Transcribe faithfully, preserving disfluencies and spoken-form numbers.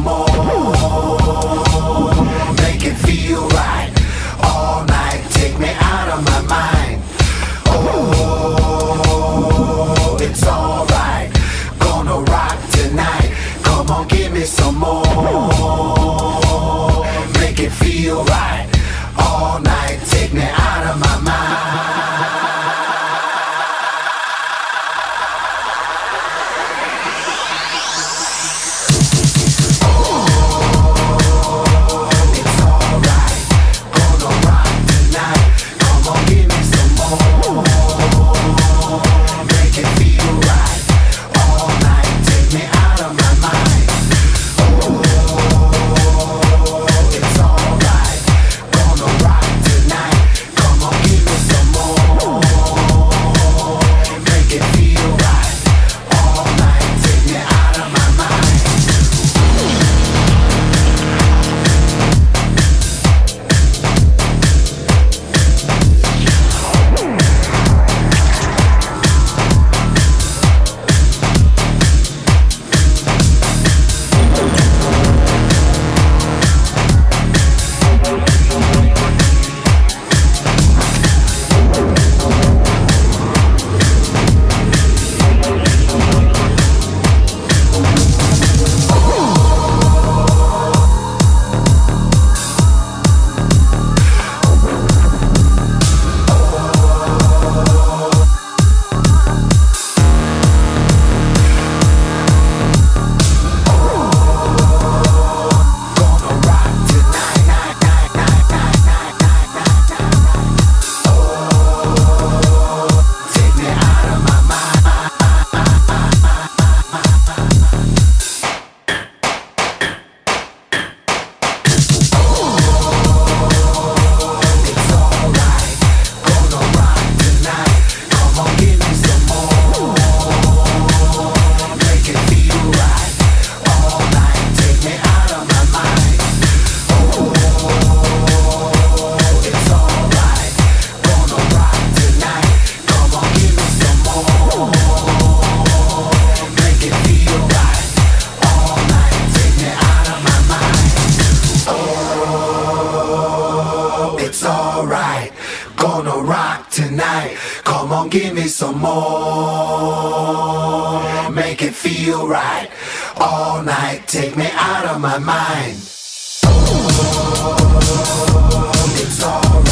more. Make it feel right all night. Take me out of my mind. Oh, it's alright. Gonna rock tonight. Come on, give me some more. Make it feel right all night. Take me out of my mind. It's alright, gonna rock tonight. Come on, give me some more. Make it feel right all night. Take me out of my mind. It's alright.